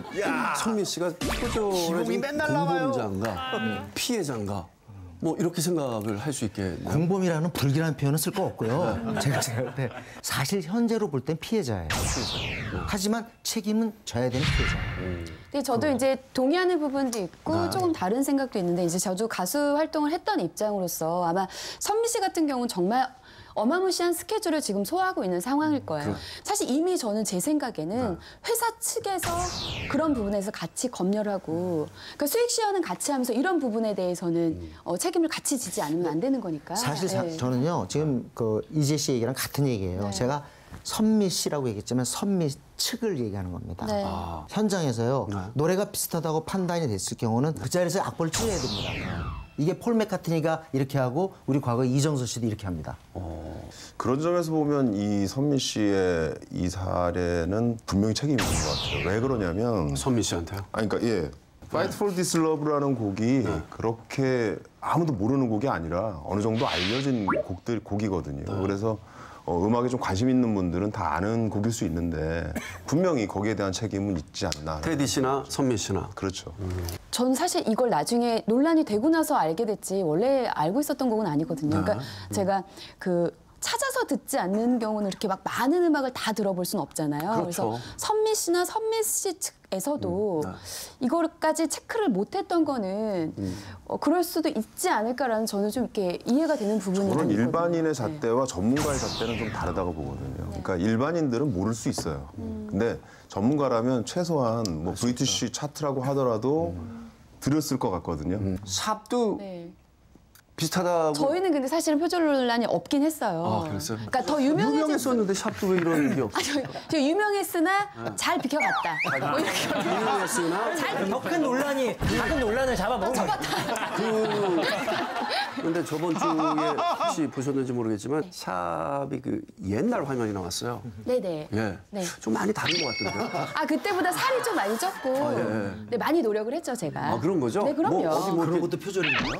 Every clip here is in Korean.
이제 선미 씨가 표절의 공범자인가 피해자인가 뭐 이렇게 생각을 할 수 있겠네요. 공범이라는 불길한 표현은 쓸 거 없고요. 제가 생각할 때 사실 현재로 볼 땐 피해자예요. 하지만 책임은 져야 되는 피해자예요. 근데 저도 이제 동의하는 부분도 있고 조금 다른 생각도 있는데 이제 저도 가수 활동을 했던 입장으로서 아마 선미 씨 같은 경우는 정말 어마무시한 스케줄을 지금 소화하고 있는 상황일 거예요. 사실 이미 저는 제 생각에는 회사 측에서 그런 부분에서 같이 검열을 하고 그러니까 수익 시현은 같이 하면서 이런 부분에 대해서는 책임을 같이 지지 않으면 안 되는 거니까. 사실 저는요 지금 그 이재 씨 얘기랑 같은 얘기예요. 제가 선미 씨라고 얘기했지만 선미 측을 얘기하는 겁니다. 네. 현장에서요 노래가 비슷하다고 판단이 됐을 경우는 그 자리에서 악보를 치러야 됩니다. 이게 폴 맥카트니가 이렇게 하고 우리 과거 이정서 씨도 이렇게 합니다. 그런 점에서 보면 이 선미 씨의 이 사례는 분명히 책임이 있는 것 같아요. 왜 그러냐면 선미 씨한테요? 아니 그러니까 Fight for This Love라는 곡이 그렇게 아무도 모르는 곡이 아니라 어느 정도 알려진 곡이거든요. 그래서 음악에 좀 관심 있는 분들은 다 아는 곡일 수 있는데 분명히 거기에 대한 책임은 있지 않나. 테디 씨나 선미 씨나. 그렇죠. 전 사실 이걸 나중에 논란이 되고 나서 알게 됐지 원래 알고 있었던 곡은 아니거든요. 그러니까 제가 찾아서 듣지 않는 경우는 이렇게 막 많은 음악을 다 들어볼 수는 없잖아요. 그렇죠. 그래서 선미 씨나 선미 씨 측에서도 이거까지 체크를 못했던 거는 그럴 수도 있지 않을까라는 저는 좀 이렇게 이해가 되는 부분이 저는 있거든요. 일반인의 잣대와 전문가의 잣대는 좀 다르다고 보거든요. 그러니까 일반인들은 모를 수 있어요. 근데 전문가라면 최소한 뭐 브리티시 차트라고 하더라도 들었을 것 같거든요. 샵도 네. 비슷하다고. 저희는 근데 사실은 표절 논란이 없긴 했어요. 아, 그랬어요? 그러니까 더 유명했었는데 샵도 왜 이런 게 없어? 저 유명했으나 잘 비켜갔다. 뭐 이렇게 유명했으나 더 큰 논란이 작은 논란을 잡아먹은 거예요. 근데 저번 주에 혹시 보셨는지 모르겠지만 샵이 그 옛날 화면이 나왔어요. 네네. 예. 네. 좀 많이 다른 것 같던데요. 아 그때보다 살이 좀 많이 쪘고 예. 네, 많이 노력을 했죠 제가. 아 그런 거죠? 네 그럼요. 뭐 어디 뭐 그런 것도 표절인가요?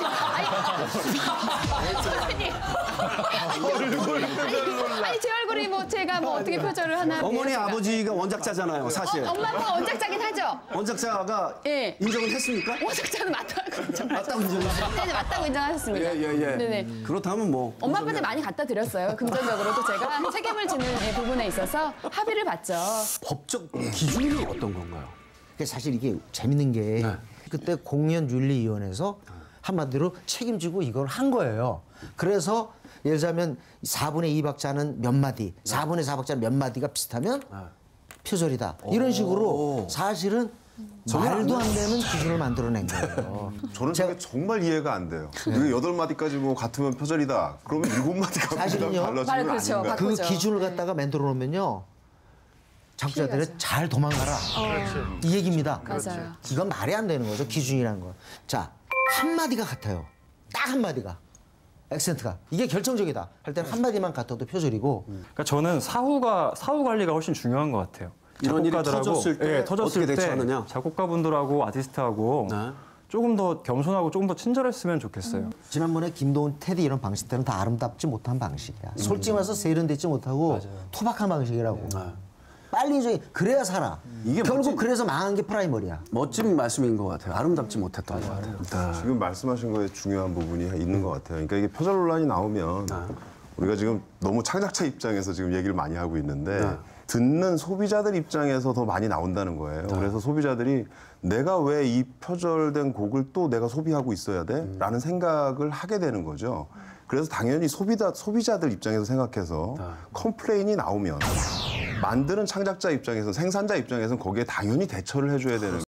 아니 제 얼굴이 뭐 제가 뭐 어떻게 표절을 하나. 어머니 제가. 아버지가 원작자잖아요, 사실. 엄마 아빠가 원작자긴 하죠. 원작자가 예. 인정을 했습니까? 원작자는 맞다고 인정하죠. 맞다고 인정했어요? 네, 맞다고 인정하셨습니다. 예. 네네. 그렇다면 뭐 엄마 아빠한테 많이 갖다 드렸어요. 금전적으로도 제가 책임을 지는 부분에 있어서 합의를 봤죠. 법적 기준은 어떤 건가요? 사실 이게 재밌는 게 그때 공연윤리위원회에서 한마디로 책임지고 이걸 한 거예요. 그래서 예를 들자면 4분의 2박자는 몇 마디, 4분의 4박자는 몇 마디가 비슷하면 표절이다. 이런 식으로 사실은 말도 안 되는 기준을 만들어낸 거예요. 저는 저게 정말 이해가 안 돼요. 이게 8마디까지 뭐 같으면 표절이다. 그러면 7마디가 사실은요. 달라지면 그렇죠. 아닌가. 그 바꾸죠. 기준을 갖다가 만들어 놓으면요. 작곡자들은 잘 도망가라. 이 얘기입니다. 맞아요. 이건 말이 안 되는 거죠. 기준이라는 건. 자, 한마디가 같아요. 딱 한마디가. 액센트가. 이게 결정적이다. 할 때는 한마디만 같아도 표절이고. 그러니까 저는 사후 관리가 훨씬 중요한 것 같아요. 이런 일이 작곡가들하고, 터졌을 때 예, 터졌을 어떻게 때 대처하느냐? 작곡가분들하고 아티스트하고 조금 더 겸손하고 조금 더 친절했으면 좋겠어요. 지난번에 김도훈, 테디 이런 방식들은 다 아름답지 못한 방식이야. 솔직히 말해서 세련되지 못하고 투박한 방식이라고. 빨리 그래야 살아. 이게 결국 그래서 망한 게 프라이머리야. 멋진 말씀인 것 같아요. 아름답지 못했던 것 같아요. 지금 말씀하신 거에 중요한 부분이 있는 것 같아요. 그러니까 이게 표절 논란이 나오면 우리가 지금 너무 창작자 입장에서 지금 얘기를 많이 하고 있는데 듣는 소비자들 입장에서 더 많이 나온다는 거예요. 그래서 소비자들이 내가 왜 이 표절된 곡을 또 내가 소비하고 있어야 돼? 라는 생각을 하게 되는 거죠. 그래서 당연히 소비자들 입장에서 생각해서 컴플레인이 나오면 만드는 창작자 입장에서 생산자 입장에서는 거기에 당연히 대처를 해줘야 되는